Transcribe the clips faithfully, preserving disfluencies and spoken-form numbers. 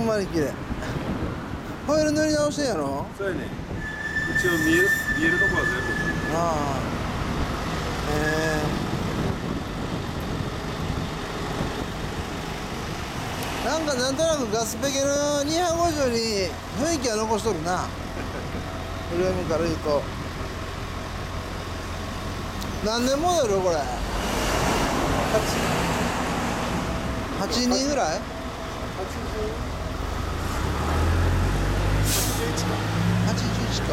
まに綺麗。ホイール塗り直してんやろ。 そうやね。一応見える見えるとこは全部。 ああ。ええー。なんかなんとなくガスペケのにひゃくごじゅうに雰囲気は残しとるな。フレームから言うと。何年モデルこれ。はちにんぐらい？はちじゅういちか。はちじゅういちか。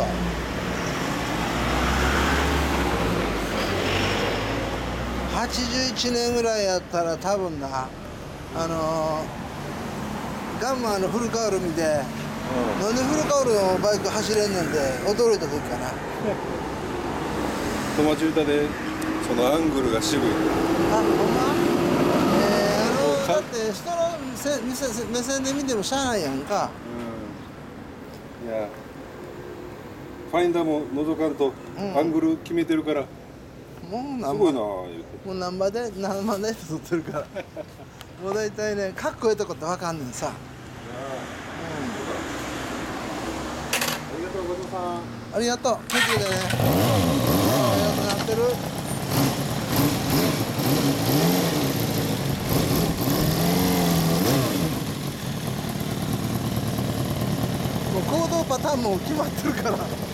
はちじゅういちねんぐらいやったら多分な、あのー、ガンマーのフルカウル見て、うん、なんでフルカウルのバイク走れんねんって驚いた時かな。 友達歌でそのアングルが渋い。 あ、ほんま？えー、あのだって人の目線目線で見てもしゃあないやんか。 うん、いやファインダーも覗かんとアングル決めてるから、うん、もうすごいなぁ言うて。 もう何番で何番で撮ってるからもう大体ねかっこいいとこって分かんねんさ。 ありがとうございます。 ありがとう。気をつけてね。ありがとうなってる。もう行動パターンも決まってるから。